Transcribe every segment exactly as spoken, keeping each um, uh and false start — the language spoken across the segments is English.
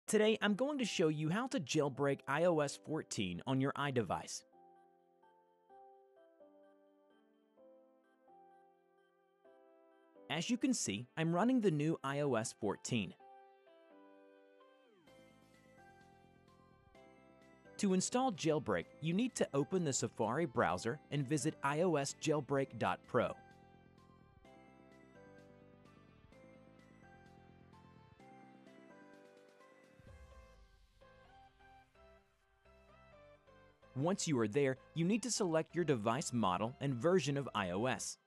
Today, I'm going to show you how to jailbreak i O S fourteen on your iDevice. As you can see, I'm running the new i O S fourteen. To install Jailbreak, you need to open the Safari browser and visit i O S jailbreak dot pro. Once you are there, you need to select your device model and version of iOS.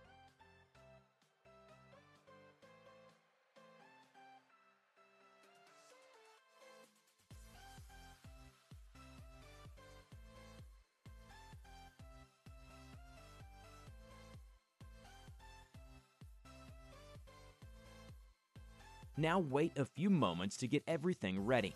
Now wait a few moments to get everything ready.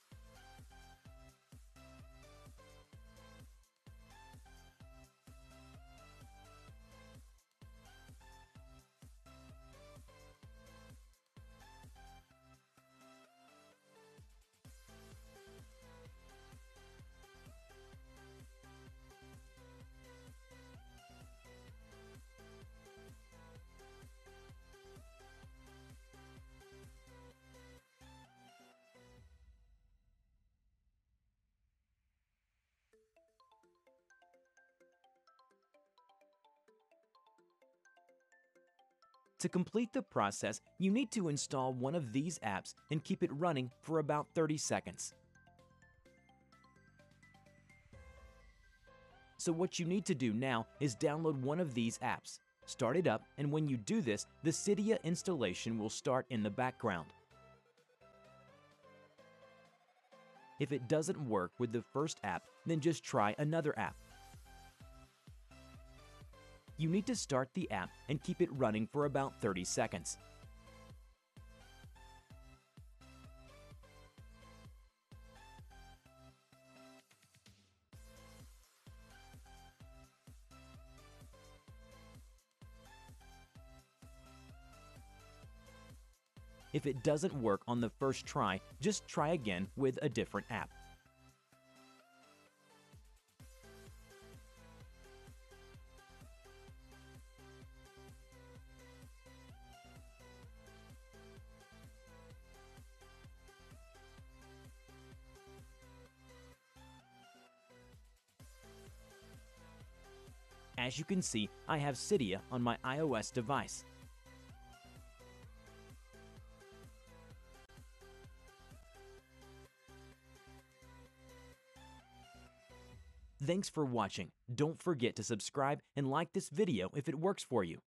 To complete the process, you need to install one of these apps and keep it running for about thirty seconds. So what you need to do now is download one of these apps. Start it up, and when you do this, the Cydia installation will start in the background. If it doesn't work with the first app, then just try another app. You need to start the app and keep it running for about thirty seconds. If it doesn't work on the first try, just try again with a different app. As you can see, I have Cydia on my iOS device. Thanks for watching. Don't forget to subscribe and like this video if it works for you.